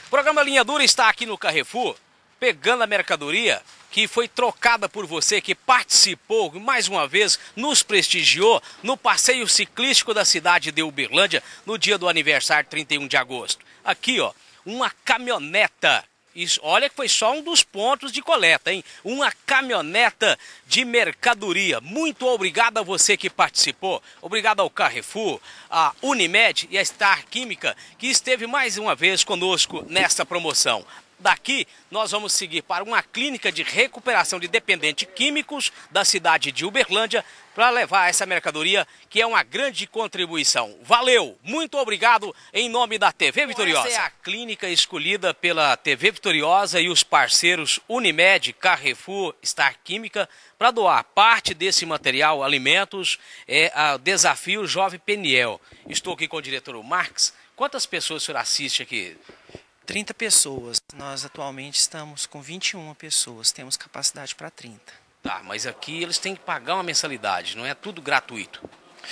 O programa Linha Dura está aqui no Carrefour, pegando a mercadoria que foi trocada por você, que participou, mais uma vez, nos prestigiou no passeio ciclístico da cidade de Uberlândia, no dia do aniversário, 31 de agosto. Aqui, ó, uma caminhoneta. Isso, olha que foi só um dos pontos de coleta, hein? Uma caminhoneta de mercadoria. Muito obrigado a você que participou. Obrigado ao Carrefour, à Unimed e à Star Química, que esteve mais uma vez conosco nesta promoção. Daqui, nós vamos seguir para uma clínica de recuperação de dependentes químicos da cidade de Uberlândia para levar essa mercadoria, que é uma grande contribuição. Valeu! Muito obrigado em nome da TV Vitoriosa. Essa é a clínica escolhida pela TV Vitoriosa e os parceiros Unimed, Carrefour, Star Química, para doar parte desse material, alimentos, o Desafio Jovem Peniel. Estou aqui com o diretor Marques. Quantas pessoas o senhor assiste aqui? 30 pessoas. Nós atualmente estamos com 21 pessoas. Temos capacidade para 30. Tá, mas aqui eles têm que pagar uma mensalidade, não é tudo gratuito.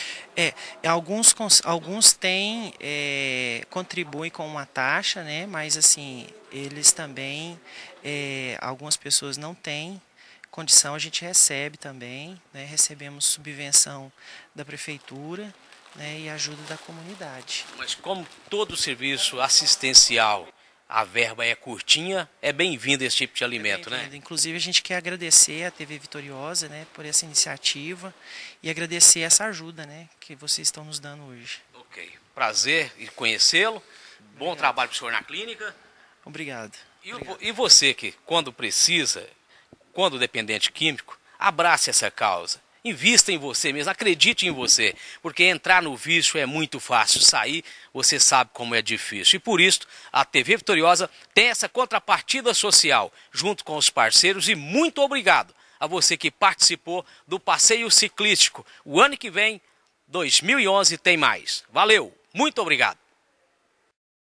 Alguns têm, contribuem com uma taxa, né? Mas assim, eles também, algumas pessoas não têm condição, a gente recebe também, né? Recebemos subvenção da prefeitura, né? E ajuda da comunidade. Mas como todo serviço assistencial, a verba é curtinha, é bem-vindo esse tipo de alimento, né? Inclusive, a gente quer agradecer a TV Vitoriosa, né, por essa iniciativa e agradecer essa ajuda, né, que vocês estão nos dando hoje. Ok. Prazer em conhecê-lo. Bom trabalho para o senhor na clínica. Obrigado. E você que, quando precisa, quando dependente químico, abrace essa causa. Invista em você mesmo, acredite em você, porque entrar no vício é muito fácil, sair você sabe como é difícil. E por isso a TV Vitoriosa tem essa contrapartida social junto com os parceiros e muito obrigado a você que participou do passeio ciclístico. O ano que vem, 2011, tem mais. Valeu, muito obrigado.